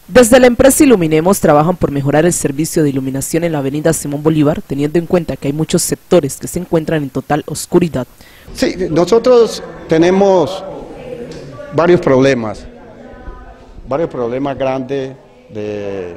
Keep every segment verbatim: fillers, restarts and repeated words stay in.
Desde la empresa Iluminemos trabajan por mejorar el servicio de iluminación en la avenida Simón Bolívar, teniendo en cuenta que hay muchos sectores que se encuentran en total oscuridad. Sí, nosotros tenemos varios problemas, varios problemas grandes, de,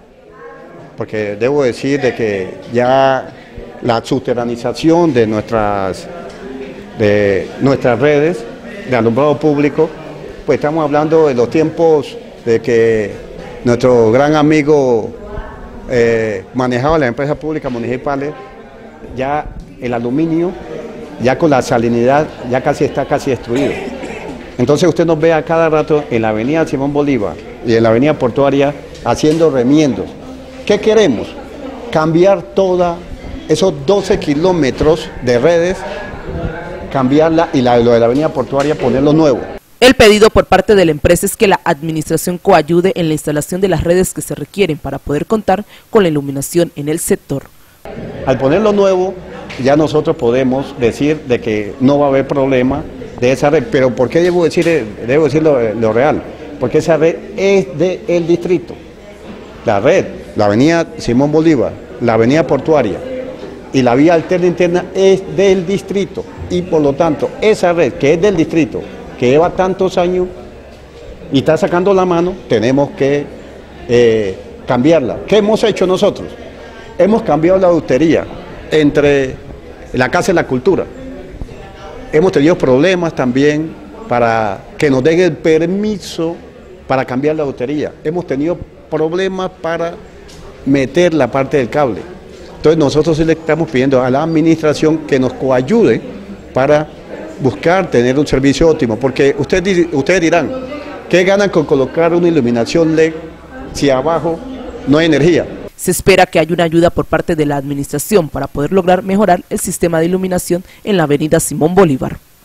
porque debo decir de que ya la subterranización de nuestras, de nuestras redes de alumbrado público, pues estamos hablando de los tiempos de que nuestro gran amigo eh, manejaba las empresas públicas municipales, ya el aluminio, ya con la salinidad, ya casi está casi destruido. Entonces usted nos ve a cada rato en la avenida Simón Bolívar y en la avenida Portuaria haciendo remiendos. ¿Qué queremos? Cambiar toda esos doce kilómetros de redes, cambiarla y la, lo de la avenida Portuaria ponerlo nuevo. El pedido por parte de la empresa es que la administración coayude en la instalación de las redes que se requieren para poder contar con la iluminación en el sector. Al ponerlo nuevo, ya nosotros podemos decir de que no va a haber problema de esa red. Pero ¿por qué debo decir, debo decir lo, lo real? Porque esa red es del distrito. La red, la avenida Simón Bolívar, la avenida Portuaria y la vía alterna interna es del distrito. Y por lo tanto, esa red que es del distrito, que lleva tantos años y está sacando la mano, tenemos que eh, cambiarla. ¿Qué hemos hecho nosotros? Hemos cambiado la adustería entre la Casa de la Cultura. Hemos tenido problemas también para que nos den el permiso para cambiar la adustería. Hemos tenido problemas para meter la parte del cable. Entonces nosotros sí le estamos pidiendo a la administración que nos coayude para buscar tener un servicio óptimo, porque ustedes, ustedes dirán, ¿qué ganan con colocar una iluminación L E D si abajo no hay energía? Se espera que haya una ayuda por parte de la administración para poder lograr mejorar el sistema de iluminación en la avenida Simón Bolívar.